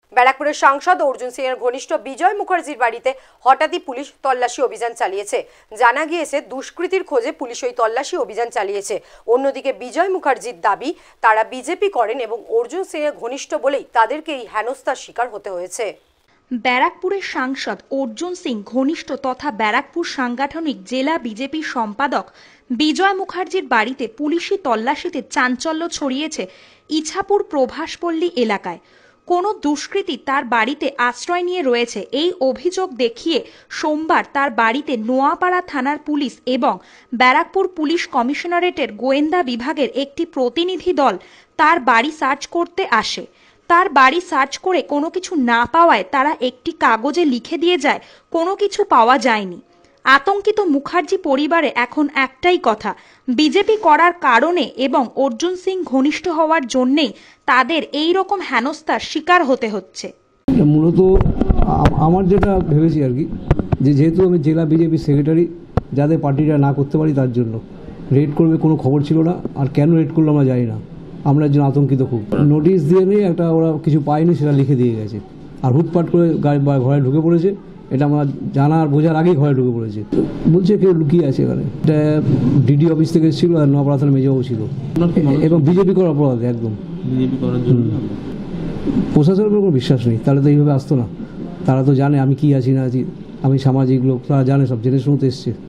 ব্যারাকপুরের সাংসদ অর্জুন সিং এর ঘনিষ্ঠ বিজয় মুখার্জির বাড়িতে হঠাৎই পুলিশ তল্লাশি অভিযান চালিয়েছে। জানা গিয়েছে দুষ্কৃতীর খোঁজে পুলিশ ওই তল্লাশি অভিযান চালিয়েছে। অন্যদিকে বিজয় মুখার্জির দাবি তারা বিজেপি করেন এবং অর্জুন সিং এর ঘনিষ্ঠ বলেই তাদেরকে এই হেনস্থার শিকার হতে হয়েছে। ব্যারাকপুরের সাংসদ অর্জুন সিং ঘনিষ্ঠ তথা ব্যারাকপুর সাংগঠনিক জেলা বিজেপি সম্পাদক বিজয় মুখার্জির বাড়িতে পুলিশি তল্লাশিতে চাঞ্চল্য ছড়িয়েছে ইছাপুর প্রভাসপল্লী এলাকায়। কোনো দুষ্কৃতী তার বাড়িতে আশ্রয় নিয়ে রয়েছে এই অভিযোগ দেখিয়ে সোমবার তার বাড়িতে নোয়াপাড়া থানার পুলিশ এবং ব্যারাকপুর পুলিশ কমিশনারেটের গোয়েন্দা বিভাগের একটি প্রতিনিধি দল তার বাড়ি সার্চ করতে আসে। তার বাড়ি সার্চ করে কোনো কিছু না পাওয়ায় তারা একটি কাগজে লিখে দিয়ে যায় কোনো কিছু পাওয়া যায়নি। আতঙ্কিত মুখার্জি পরিবারে এখন একটাই কথা, বিজেপি করার কারণে এবং অর্জুন সিং ঘনিষ্ঠ হওয়ার জন্যেই তাদের এই রকম হেনস্থার শিকার হতে হচ্ছে। মূলত আমার যেটা ভেবেছি আর কি, যেহেতু আমি জেলা বিজেপি সেক্রেটারি, যাদের পার্টিটা না করতে পারি তার জন্য রেড করবে কোনো খবর ছিল না। আর কেন রেড করলো আমরা জানি না, আমরা একজন আতঙ্কিত খুব। নোটিশ দিয়ে নিয়ে একটা ওরা কিছু পায়নি সেটা লিখে দিয়ে গেছে, আর হুটপাট করে গাড়ি বা ঘরে ঢুকে পড়েছে। এটা আমরা জানা আর বোঝার আগেই ঘরে ঢুকে পড়েছে। বলছে কেউ লুকিয়ে আছে এখানে। এটা ডিডি অফিস থেকে এসেছিল আর নোয়াপাড়া থানার মেজবাবু ছিল এবং বিজেপি করার অপরাধ একদম। প্রশাসনের উপর কোনো বিশ্বাস নেই, তাহলে তো এইভাবে আসতো না। তারা তো জানে আমি কি আছি না আছি, আমি সামাজিক লোক, তারা জানে, সব জেনে শুনতে এসছে।